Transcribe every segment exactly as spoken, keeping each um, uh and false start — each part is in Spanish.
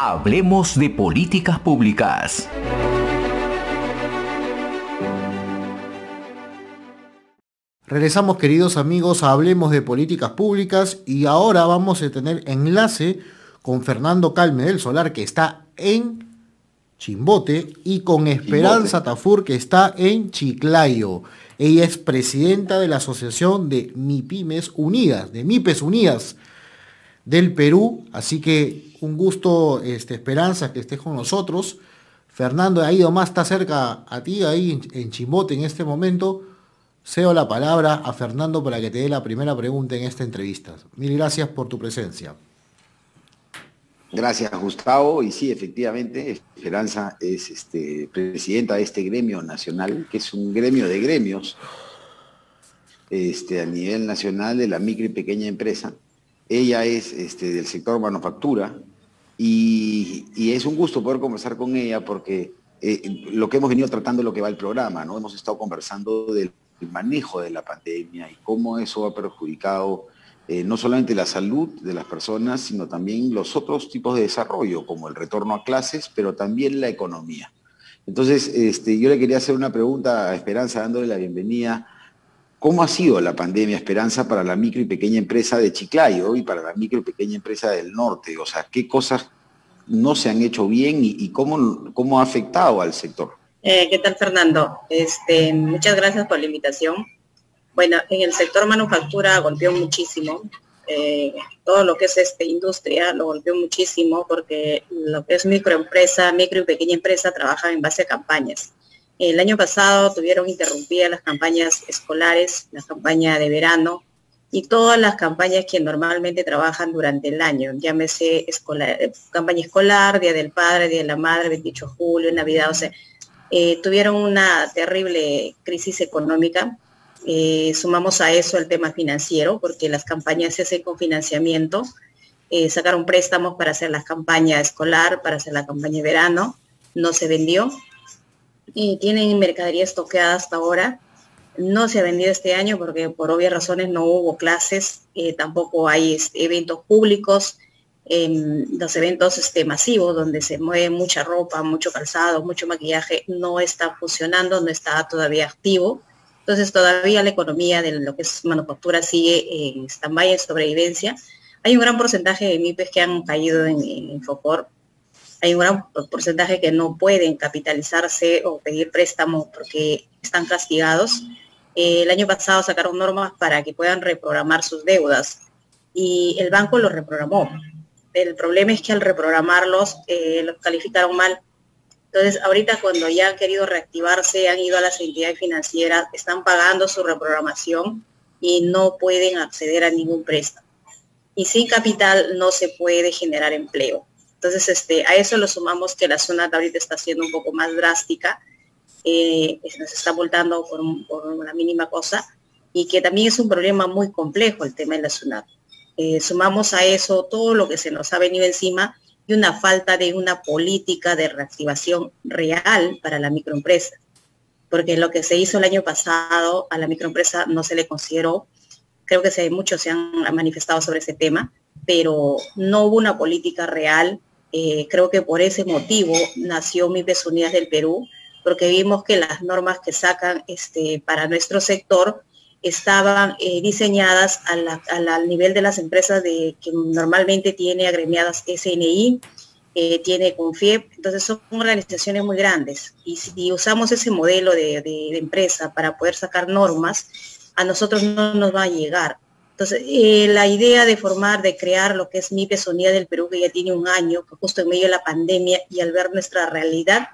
Hablemos de políticas públicas. Regresamos, queridos amigos, a Hablemos de Políticas Públicas, y ahora vamos a tener enlace con Fernando Calme del Solar, que está en Chimbote, y con Esperanza Chimbote. Tafur, que está en Chiclayo. Ella es presidenta de la Asociación de MIPYMES Unidas, de MIPES Unidas del Perú. Así que un gusto, este, Esperanza, que estés con nosotros. Fernando ha ido más, está cerca a ti, ahí en, en Chimbote en este momento. Cedo la palabra a Fernando para que te dé la primera pregunta en esta entrevista. Mil gracias por tu presencia. Gracias, Gustavo. Y sí, efectivamente, Esperanza es este, presidenta de este gremio nacional, que es un gremio de gremios este, a nivel nacional de la micro y pequeña empresa. Ella es este, del sector manufactura y, y es un gusto poder conversar con ella porque eh, lo que hemos venido tratando, lo que va el programa, ¿no? Hemos estado conversando del manejo de la pandemia y cómo eso ha perjudicado eh, no solamente la salud de las personas, sino también los otros tipos de desarrollo, como el retorno a clases, pero también la economía. Entonces, este, yo le quería hacer una pregunta a Esperanza, dándole la bienvenida. ¿Cómo ha sido la pandemia, Esperanza, para la micro y pequeña empresa de Chiclayo y para la micro y pequeña empresa del norte? O sea, ¿qué cosas no se han hecho bien y, y cómo, cómo ha afectado al sector? Eh, ¿Qué tal, Fernando? Este, muchas gracias por la invitación. Bueno, en el sector manufactura golpeó muchísimo. Eh, todo lo que es este, industria lo golpeó muchísimo porque lo que es microempresa, micro y pequeña empresa trabajan en base a campañas. El año pasado tuvieron interrumpidas las campañas escolares, la campaña de verano y todas las campañas que normalmente trabajan durante el año, llámese escolar, campaña escolar, Día del Padre, Día de la Madre, veintiocho de julio, Navidad, o sea, eh, tuvieron una terrible crisis económica. Eh, sumamos a eso el tema financiero, porque las campañas se hacen con financiamiento, eh, sacaron préstamos para hacer la campaña escolar, para hacer la campaña de verano, no se vendió. Y tienen mercadería estoqueada hasta ahora. No se ha vendido este año porque por obvias razones no hubo clases, eh, tampoco hay este, eventos públicos, eh, los eventos este, masivos donde se mueve mucha ropa, mucho calzado, mucho maquillaje, no está funcionando, no está todavía activo. Entonces todavía la economía de lo que es manufactura sigue en stand-by, en sobrevivencia. Hay un gran porcentaje de MIPES que han caído en, en FOCOR. Hay un gran porcentaje que no pueden capitalizarse o pedir préstamo porque están castigados. Eh, el año pasado sacaron normas para que puedan reprogramar sus deudas y el banco los reprogramó. El problema es que al reprogramarlos eh, los calificaron mal. Entonces, ahorita cuando ya han querido reactivarse, han ido a las entidades financieras, están pagando su reprogramación y no pueden acceder a ningún préstamo. Y sin capital no se puede generar empleo. Entonces, este, a eso lo sumamos que la zona ahorita está siendo un poco más drástica, eh, nos está multando por, un, por una mínima cosa, y que también es un problema muy complejo el tema de la SUNAT. Eh, sumamos a eso todo lo que se nos ha venido encima y una falta de una política de reactivación real para la microempresa, porque lo que se hizo el año pasado a la microempresa no se le consideró. Creo que se, muchos se han manifestado sobre ese tema, pero no hubo una política real. Eh, creo que por ese motivo nació MIPES Unidas del Perú, porque vimos que las normas que sacan este, para nuestro sector estaban eh, diseñadas a la, a la, al nivel de las empresas de, que normalmente tiene agremiadas S N I, eh, tiene CONFIEP, entonces son organizaciones muy grandes. Y si usamos ese modelo de, de, de empresa para poder sacar normas, a nosotros no nos va a llegar. Entonces, eh, la idea de formar, de crear lo que es MIPES Unidas del Perú, que ya tiene un año, que justo en medio de la pandemia y al ver nuestra realidad,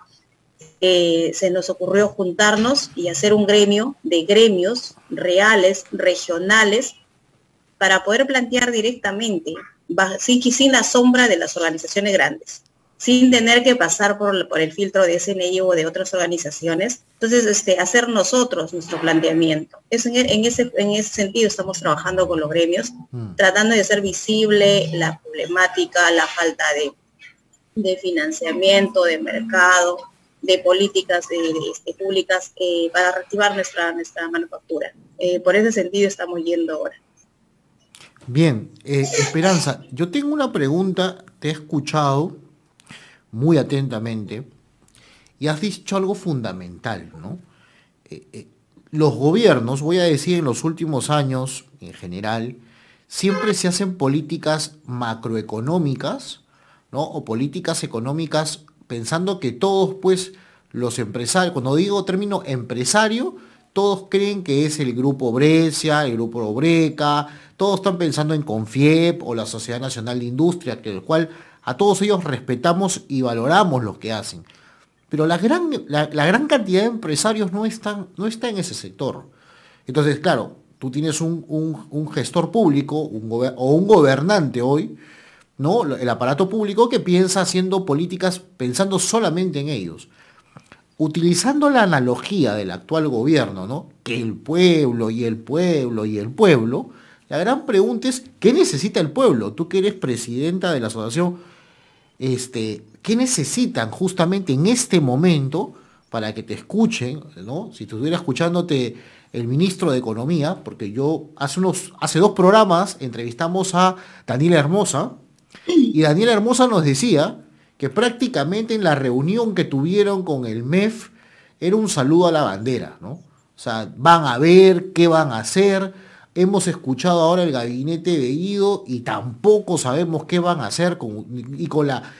eh, se nos ocurrió juntarnos y hacer un gremio de gremios reales, regionales, para poder plantear directamente, sin, sin la sombra de las organizaciones grandes, sin tener que pasar por, por el filtro de S N I o de otras organizaciones. Entonces, este, hacer nosotros nuestro planteamiento. Es en, en, ese, en ese sentido estamos trabajando con los gremios, mm. tratando de hacer visible la problemática, la falta de, de financiamiento, de mercado, de políticas de, de, de públicas eh, para reactivar nuestra, nuestra manufactura. Eh, por ese sentido estamos yendo ahora. Bien, eh, Esperanza, yo tengo una pregunta, te he escuchado muy atentamente y has dicho algo fundamental, ¿no? Eh, eh, los gobiernos, voy a decir en los últimos años en general, siempre se hacen políticas macroeconómicas, ¿no? O políticas económicas pensando que todos, pues, los empresarios, cuando digo término empresario, todos creen que es el grupo Brescia, el grupo Obreca, todos están pensando en Confiep o la Sociedad Nacional de Industria, que el cual a todos ellos respetamos y valoramos lo que hacen. Pero la gran, la, la gran cantidad de empresarios no están, no está en ese sector. Entonces, claro, tú tienes un, un, un gestor público un gober, o un gobernante hoy, ¿no? El aparato público que piensa haciendo políticas pensando solamente en ellos. Utilizando la analogía del actual gobierno, ¿no? Que el pueblo y el pueblo y el pueblo, la gran pregunta es, ¿qué necesita el pueblo? Tú que eres presidenta de la asociación, este, ¿qué necesitan justamente en este momento para que te escuchen, ¿no? Si estuviera escuchándote el ministro de Economía, porque yo hace, unos, hace dos programas entrevistamos a Daniela Hermosa, y Daniela Hermosa nos decía que prácticamente en la reunión que tuvieron con el M E F era un saludo a la bandera, ¿no? O sea, van a ver qué van a hacer. Hemos escuchado ahora el gabinete de Guido y tampoco sabemos qué van a hacer con, y con la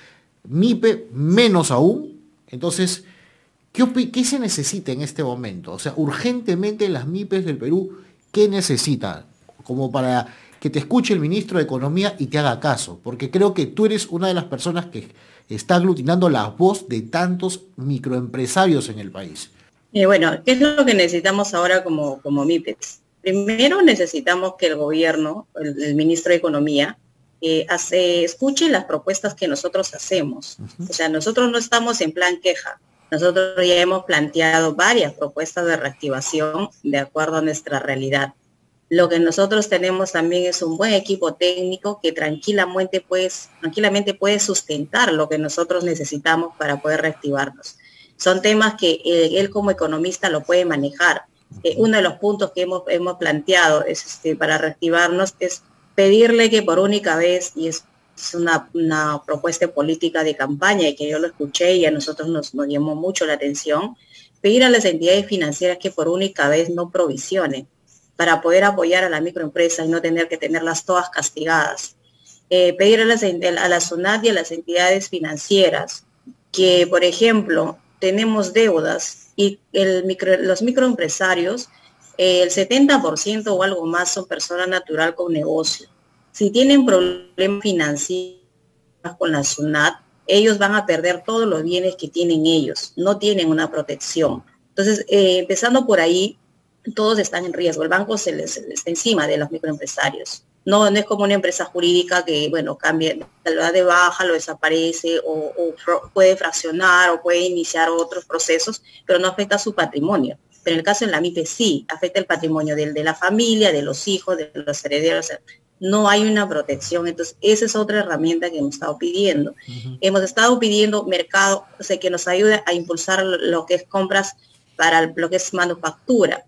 MIPE menos aún. Entonces, ¿qué, ¿qué se necesita en este momento? O sea, urgentemente las MIPES del Perú, ¿qué necesitan? Como para que te escuche el ministro de Economía y te haga caso, porque creo que tú eres una de las personas que está aglutinando la voz de tantos microempresarios en el país. Eh, bueno, ¿qué es lo que necesitamos ahora como, como MIPES? Primero necesitamos que el gobierno, el, el ministro de Economía, eh, hace, escuche las propuestas que nosotros hacemos. Uh-huh. O sea, nosotros no estamos en plan queja. Nosotros ya hemos planteado varias propuestas de reactivación de acuerdo a nuestra realidad. Lo que nosotros tenemos también es un buen equipo técnico que tranquilamente, pues, tranquilamente puede sustentar lo que nosotros necesitamos para poder reactivarnos. Son temas que eh, él como economista lo puede manejar. Eh, uno de los puntos que hemos, hemos planteado es, este, para reactivarnos es pedirle que por única vez, y es, es una, una propuesta política de campaña y que yo lo escuché y a nosotros nos, nos llamó mucho la atención, pedir a las entidades financieras que por única vez no provisionen, para poder apoyar a la microempresa y no tener que tenerlas todas castigadas. Eh, pedir a las, a la SUNAT y a las entidades financieras que, por ejemplo, tenemos deudas y el micro, los microempresarios, eh, el setenta por ciento o algo más son personas natural con negocio. Si tienen problemas financieros con la SUNAT, ellos van a perder todos los bienes que tienen ellos, no tienen una protección. Entonces, eh, empezando por ahí, todos están en riesgo. El banco se les, se les está encima de los microempresarios. No, no es como una empresa jurídica que, bueno, cambia, lo da de baja, lo desaparece o, o puede fraccionar o puede iniciar otros procesos, pero no afecta su patrimonio. Pero en el caso de la MIPE sí, afecta el patrimonio del, de la familia, de los hijos, de los herederos. No hay una protección. Entonces, esa es otra herramienta que hemos estado pidiendo. Uh-huh. Hemos estado pidiendo mercado, o sea, que nos ayude a impulsar lo que es compras para lo que es manufactura.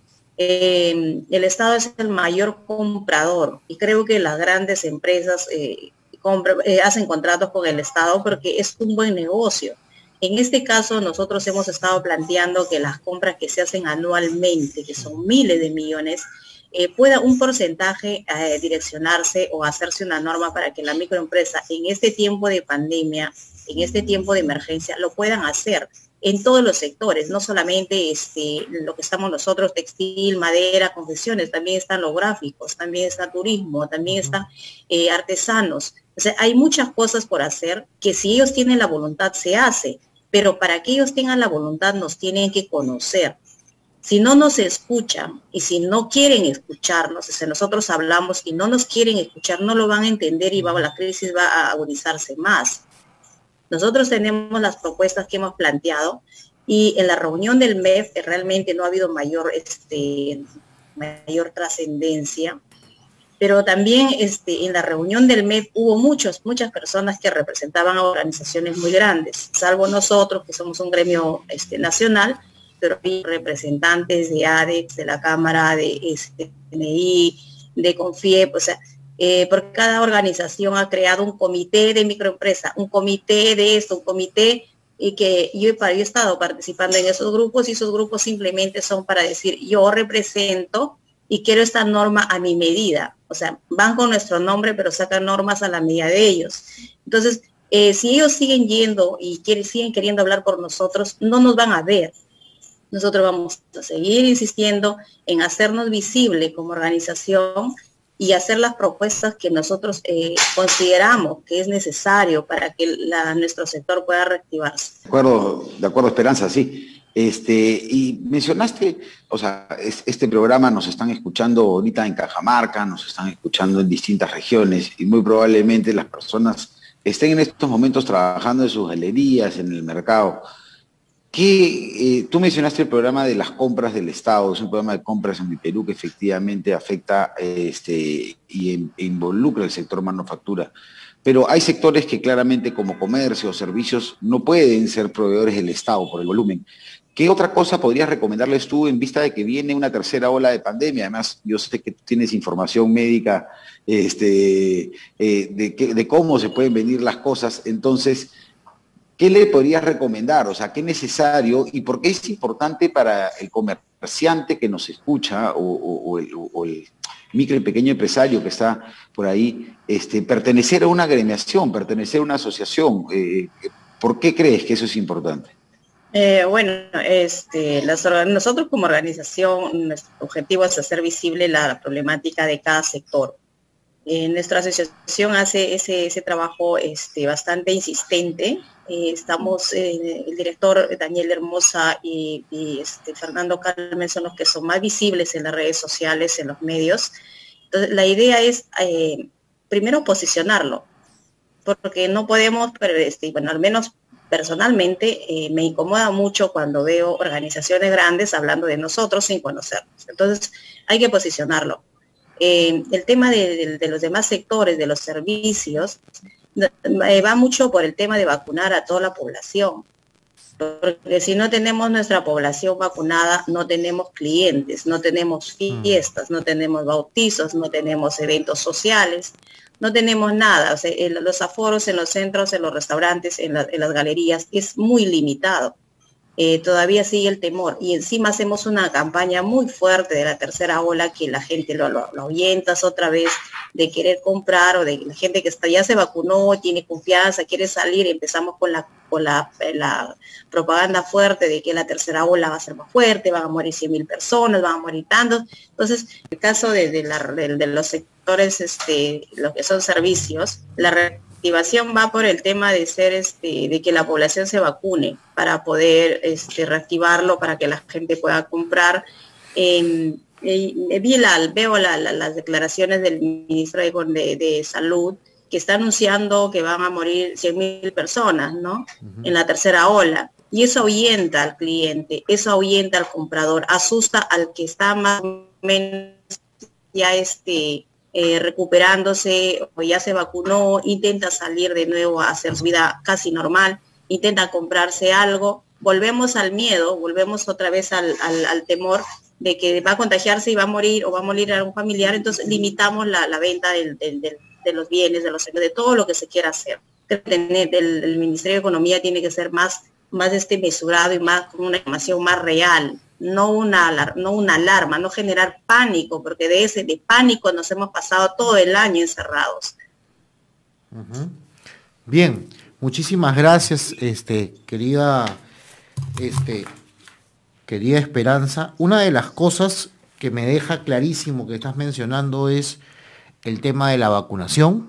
Eh, el Estado es el mayor comprador y creo que las grandes empresas eh, compra, eh, hacen contratos con el Estado porque es un buen negocio. En este caso nosotros hemos estado planteando que las compras que se hacen anualmente, que son miles de millones, eh, pueda un porcentaje eh, direccionarse o hacerse una norma para que la microempresa en este tiempo de pandemia, en este tiempo de emergencia, lo puedan hacer en todos los sectores, no solamente este, lo que estamos nosotros, textil, madera, confecciones, también están los gráficos, también está turismo, también están eh, artesanos. O sea, hay muchas cosas por hacer que si ellos tienen la voluntad se hace, pero para que ellos tengan la voluntad nos tienen que conocer. Si no nos escuchan y si no quieren escucharnos, si nosotros hablamos y no nos quieren escuchar, no lo van a entender y va, la crisis va a agudizarse más. Nosotros tenemos las propuestas que hemos planteado y en la reunión del M E F realmente no ha habido mayor, este, mayor trascendencia, pero también este, en la reunión del M E F hubo muchos, muchas personas que representaban a organizaciones muy grandes, salvo nosotros que somos un gremio este, nacional, pero hay representantes de A D E X, de la Cámara, de este, N I, de Confiep, o sea, Eh, porque cada organización ha creado un comité de microempresa, un comité de esto, un comité, y que yo, yo he estado participando en esos grupos, y esos grupos simplemente son para decir, yo represento y quiero esta norma a mi medida. O sea, van con nuestro nombre, pero sacan normas a la medida de ellos. Entonces, eh, si ellos siguen yendo y quieren, siguen queriendo hablar por nosotros, no nos van a ver. Nosotros vamos a seguir insistiendo en hacernos visible como organización y hacer las propuestas que nosotros eh, consideramos que es necesario para que la, nuestro sector pueda reactivarse. De acuerdo, de acuerdo, Esperanza, sí. Este, y mencionaste, o sea, es, este programa nos están escuchando ahorita en Cajamarca, nos están escuchando en distintas regiones, y muy probablemente las personas estén en estos momentos trabajando en sus galerías, en el mercado. ¿Qué, eh, tú mencionaste el programa de las compras del Estado, es un programa de compras en mi Perú que efectivamente afecta este, y e involucra el sector manufactura. Pero hay sectores que claramente, como comercio o servicios, no pueden ser proveedores del Estado por el volumen. ¿Qué otra cosa podrías recomendarles tú en vista de que viene una tercera ola de pandemia? Además, yo sé que tienes información médica este, eh, de, que, de cómo se pueden venir las cosas. Entonces, ¿qué le podrías recomendar? O sea, ¿qué es necesario y por qué es importante para el comerciante que nos escucha o, o, o, el, o el micro y pequeño empresario que está por ahí, este, pertenecer a una agremiación, pertenecer a una asociación? Eh, ¿Por qué crees que eso es importante? Eh, bueno, este, las, nosotros como organización, nuestro objetivo es hacer visible la, la problemática de cada sector. Eh, nuestra asociación hace ese, ese trabajo este, bastante insistente. Eh, estamos, eh, el director Daniel Hermosa y, y este, Fernando Carmen son los que son más visibles en las redes sociales, en los medios. Entonces, la idea es, eh, primero, posicionarlo, porque no podemos, pero, este, bueno, al menos personalmente eh, me incomoda mucho cuando veo organizaciones grandes hablando de nosotros sin conocernos. Entonces, hay que posicionarlo. Eh, el tema de, de, de los demás sectores, de los servicios, eh, va mucho por el tema de vacunar a toda la población. Porque si no tenemos nuestra población vacunada, no tenemos clientes, no tenemos fiestas, no tenemos bautizos, no tenemos eventos sociales, no tenemos nada. O sea, el, los aforos en los centros, en los restaurantes, en, la, en las galerías, es muy limitado. Eh, todavía sigue el temor, y encima hacemos una campaña muy fuerte de la tercera ola que la gente lo, lo, lo ahuyentas otra vez de querer comprar, o de la gente que está, ya se vacunó, tiene confianza, quiere salir. Empezamos con la, con la, la propaganda fuerte de que la tercera ola va a ser más fuerte, van a morir cien mil personas, van a morir tantos. Entonces, el caso de, de, la, de, de los sectores, este, lo que son servicios, la reactivación va por el tema de ser este, de que la población se vacune para poder este, reactivarlo, para que la gente pueda comprar. Eh, eh, vi la, veo la, la, las declaraciones del ministro de, de, de Salud, que está anunciando que van a morir cien mil personas, ¿no? Uh-huh. En la tercera ola. Y eso ahuyenta al cliente, eso ahuyenta al comprador, asusta al que está más o menos ya este Eh, recuperándose o ya se vacunó, intenta salir de nuevo a hacer su vida casi normal, intenta comprarse algo. Volvemos al miedo, volvemos otra vez al, al, al temor de que va a contagiarse y va a morir, o va a morir a un familiar. Entonces limitamos la, la venta del, del, del, de los bienes, de, los, de todo lo que se quiera hacer. El, el, el Ministerio de Economía tiene que ser más, más este mesurado y más con una información más real. No una, no una alarma, no generar pánico, porque de ese de pánico nos hemos pasado todo el año encerrados. Uh-huh. Bien, muchísimas gracias, este, querida, este, querida Esperanza. Una de las cosas que me deja clarísimo que estás mencionando es el tema de la vacunación.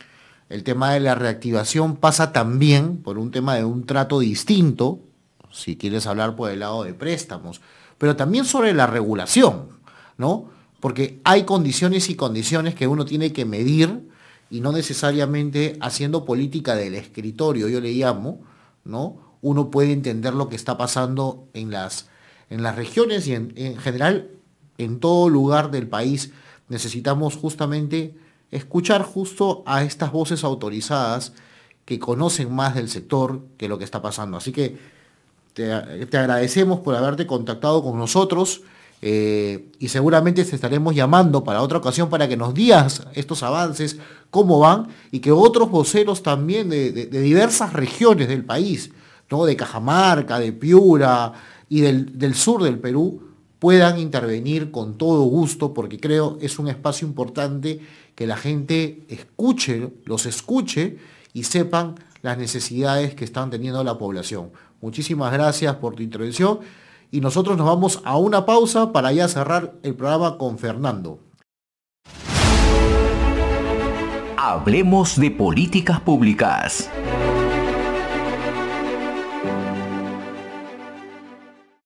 El tema de la reactivación pasa también por un tema de un trato distinto, si quieres hablar por el lado de préstamos, pero también sobre la regulación, ¿no? Porque hay condiciones y condiciones que uno tiene que medir, y no necesariamente haciendo política del escritorio, yo le llamo, ¿no? Uno puede entender lo que está pasando en las, en las regiones y en, en general en todo lugar del país. Necesitamos justamente escuchar justo a estas voces autorizadas que conocen más del sector que lo que está pasando. Así que Te, te agradecemos por haberte contactado con nosotros eh, y seguramente te estaremos llamando para otra ocasión para que nos digas estos avances, cómo van, y que otros voceros también de, de, de diversas regiones del país, ¿no? De Cajamarca, de Piura y del, del sur del Perú, puedan intervenir con todo gusto, porque creo es un espacio importante que la gente escuche, los escuche y sepan las necesidades que están teniendo la población. Muchísimas gracias por tu intervención y nosotros nos vamos a una pausa para ya cerrar el programa con Fernando. Hablemos de políticas públicas.